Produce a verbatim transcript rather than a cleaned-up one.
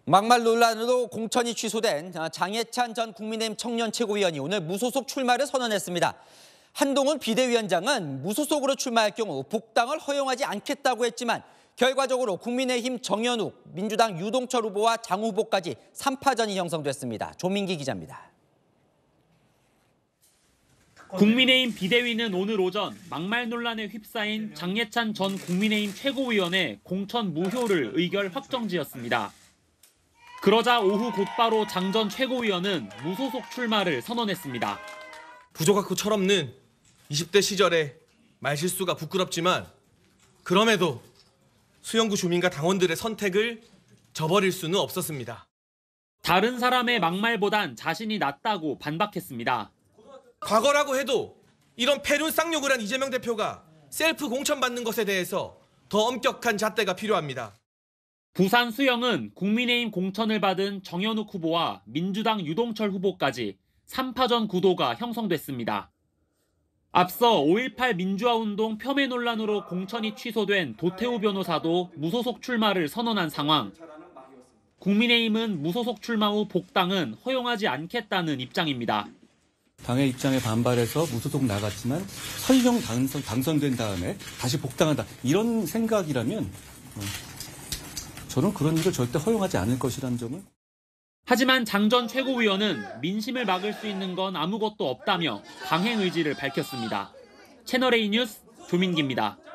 막말 논란으로 공천이 취소된 장해찬 전 국민의힘 청년 최고위원이 오늘 무소속 출마를 선언했습니다. 한동훈 비대위원장은 무소속으로 출마할 경우 복당을 허용하지 않겠다고 했지만 결과적으로 국민의힘 정현욱, 민주당 유동철 후보와 장 후보까지 삼 파전이 형성됐습니다. 조민기 기자입니다. 국민의힘 비대위는 오늘 오전 막말 논란에 휩싸인 장해찬 전 국민의힘 최고위원의 공천 무효를 의결 확정지었습니다. 그러자 오후 곧바로 장 전 최고위원은 무소속 출마를 선언했습니다. 부족하고 철없는 이십 대 시절의 말실수가 부끄럽지만 그럼에도 수영구 주민과 당원들의 선택을 저버릴 수는 없었습니다. 다른 사람의 막말보단 자신이 낫다고 반박했습니다. 과거라고 해도 이런 패륜 쌍욕을 한 이재명 대표가 셀프 공천받는 것에 대해서 더 엄격한 잣대가 필요합니다. 부산 수영은 국민의힘 공천을 받은 정현욱 후보와 민주당 유동철 후보까지 삼 파전 구도가 형성됐습니다. 앞서 오일팔 민주화운동 폄훼 논란으로 공천이 취소된 도태우 변호사도 무소속 출마를 선언한 상황. 국민의힘은 무소속 출마 후 복당은 허용하지 않겠다는 입장입니다. 당의 입장에 반발해서 무소속 나갔지만 설령 당선, 당선된 다음에 다시 복당한다. 이런 생각이라면 저는 그런 일을 절대 허용하지 않을 것이라는 점을. 하지만 장 전 최고위원은 민심을 막을 수 있는 건 아무것도 없다며 강행 의지를 밝혔습니다. 채널A 뉴스 조민기입니다.